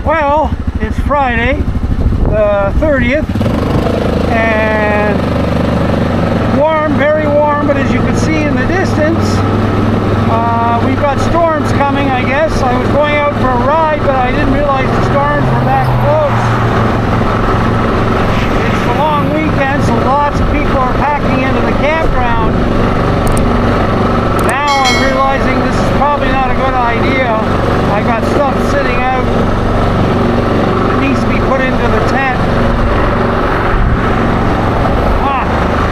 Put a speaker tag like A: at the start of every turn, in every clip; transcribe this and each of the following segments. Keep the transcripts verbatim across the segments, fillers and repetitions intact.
A: Well, it's Friday, the thirtieth, and warm, very warm, but as you can see in the distance, uh, we've got storms coming, I guess. I was going out for a ride, but I didn't realize the storms were that close. It's the long weekend, so lots of people are packing into the campground. Now I'm realizing this is probably not a good idea. I got stuff sitting out that needs to be put into the tent. Ah.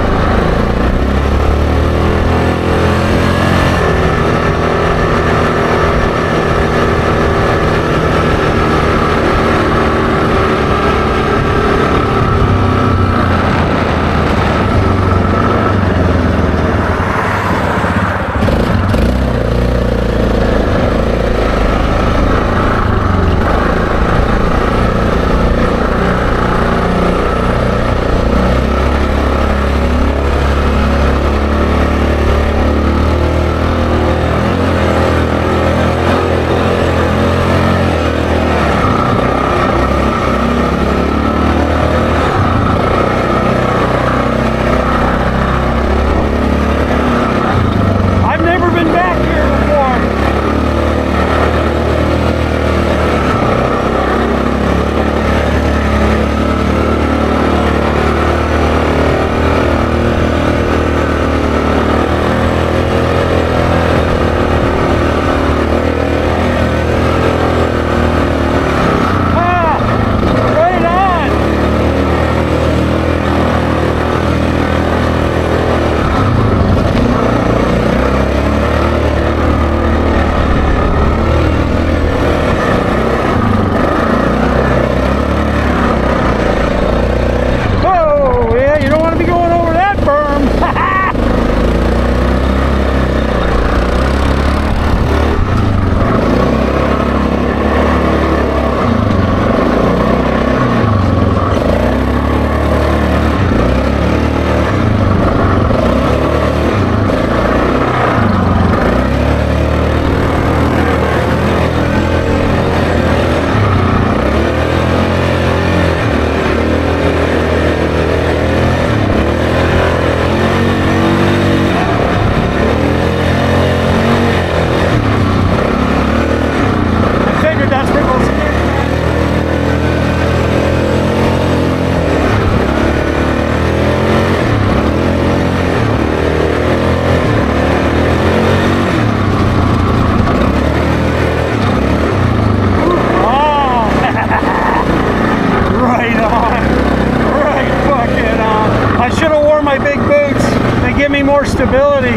A: More stability.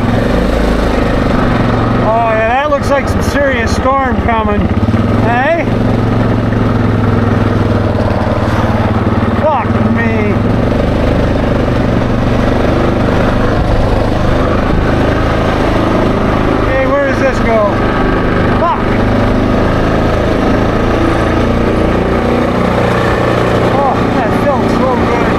A: Oh yeah, that looks like some serious storm coming. Hey? Fuck me. Okay, where does this go? Fuck. Oh, that feels so good.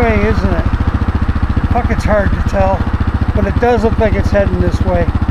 A: way, isn't it? Fuck, it's hard to tell, but it does look like it's heading this way.